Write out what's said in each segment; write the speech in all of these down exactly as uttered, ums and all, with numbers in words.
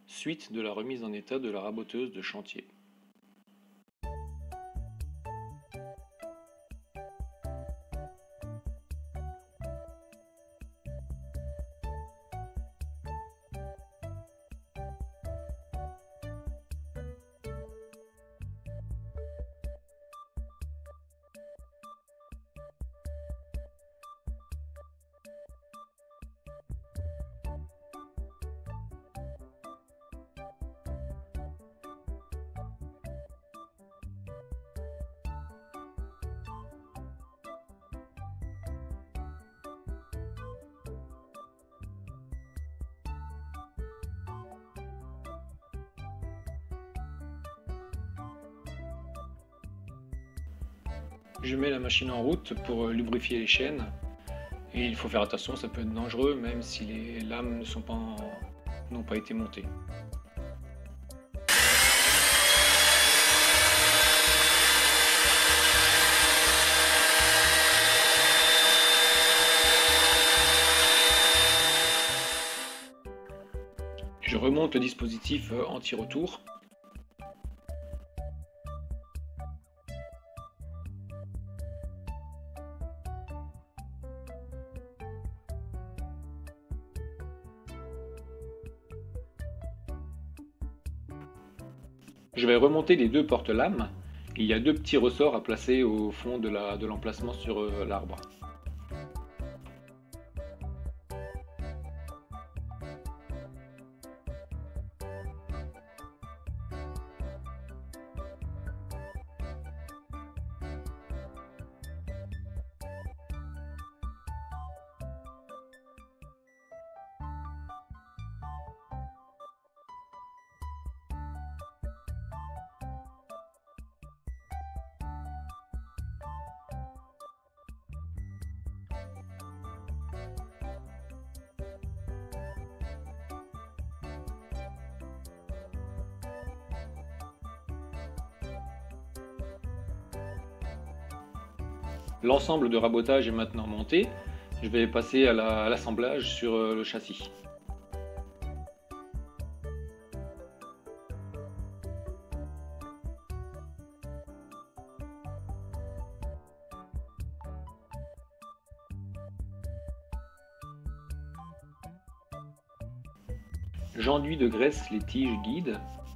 Suite de la remise en état de la raboteuse de chantier. Je mets la machine en route pour lubrifier les chaînes et il faut faire attention, ça peut être dangereux même si les lames ne sont pas en... n'ont pas été montées. Je remonte le dispositif anti-retour. Je vais remonter les deux porte-lames. Il y a deux petits ressorts à placer au fond de la, de l'emplacement sur euh, l'arbre. L'ensemble de rabotage est maintenant monté. Je vais passer à l'assemblage sur le châssis. J'enduis de graisse les tiges guides.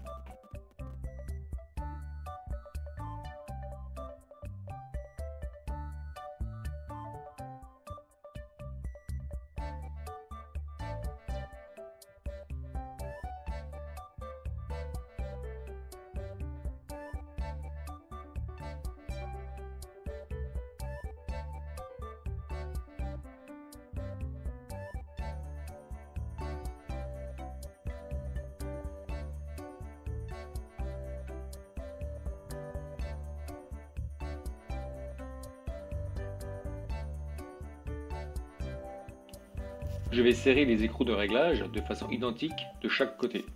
Je vais serrer les écrous de réglage de façon identique de chaque côté.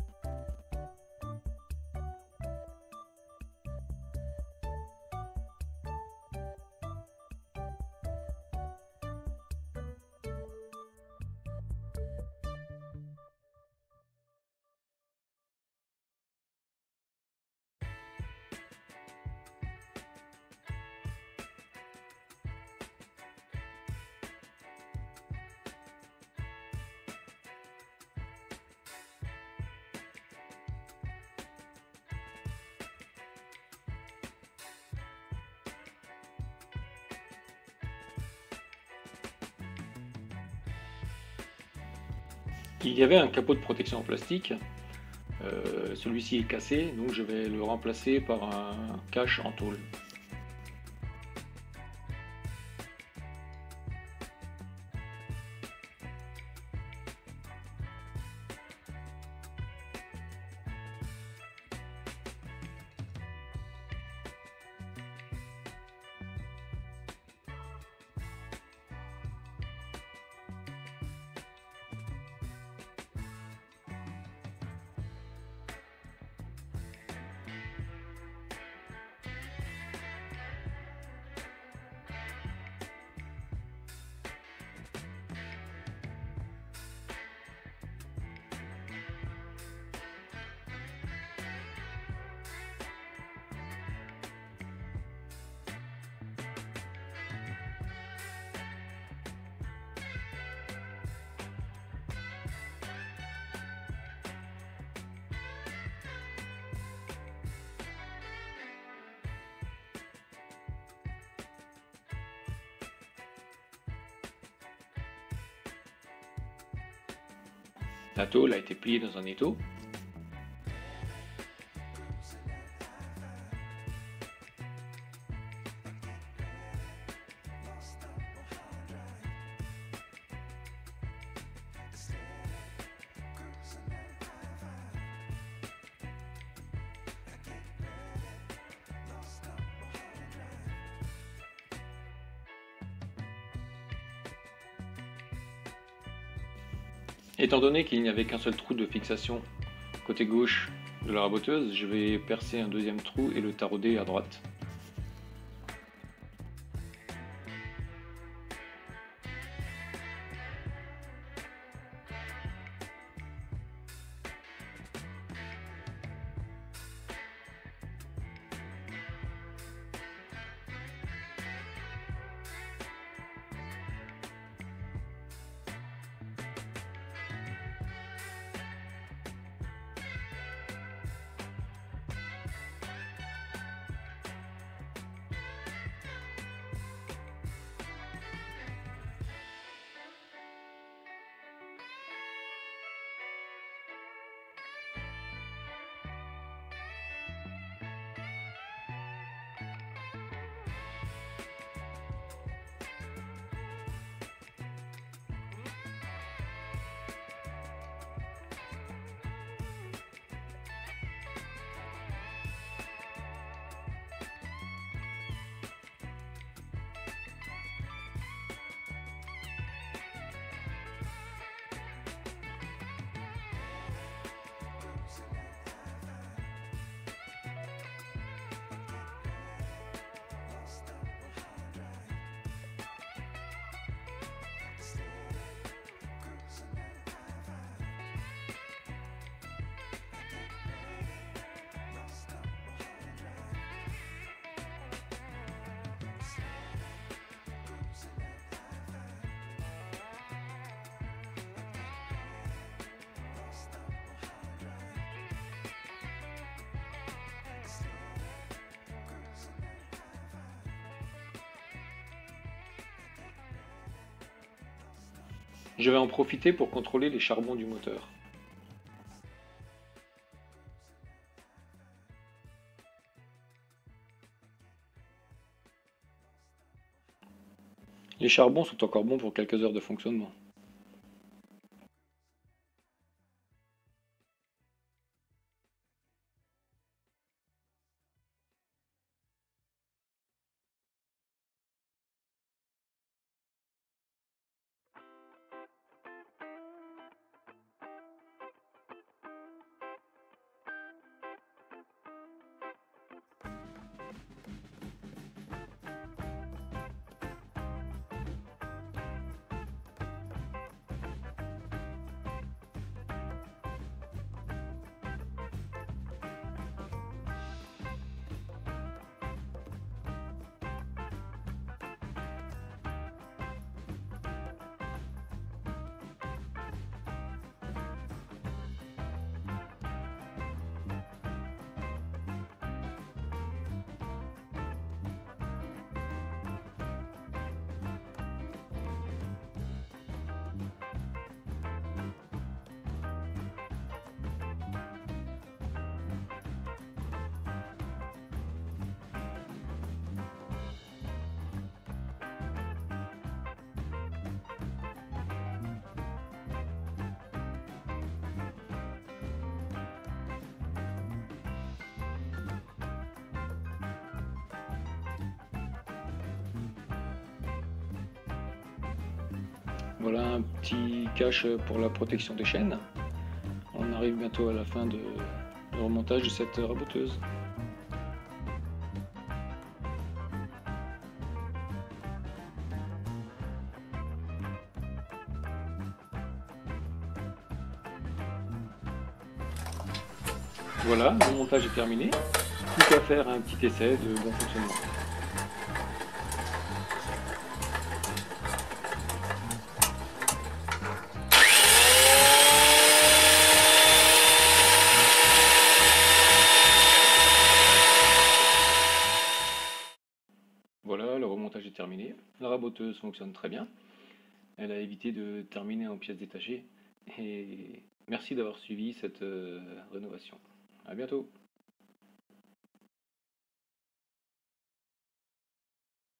Il y avait un capot de protection en plastique, euh, celui-ci est cassé, donc je vais le remplacer par un cache en tôle. La tôle a été pliée dans un étau. Étant donné qu'il n'y avait qu'un seul trou de fixation côté gauche de la raboteuse, je vais percer un deuxième trou et le tarauder à droite. Je vais en profiter pour contrôler les charbons du moteur. Les charbons sont encore bons pour quelques heures de fonctionnement. Voilà un petit cache pour la protection des chaînes. On arrive bientôt à la fin de, de remontage de cette raboteuse. Voilà, le montage est terminé. Plus qu'à faire un petit essai de bon fonctionnement. Voilà, le remontage est terminé. La raboteuse fonctionne très bien. Elle a évité de terminer en pièces détachées et Merci d'avoir suivi cette euh, rénovation. À bientôt.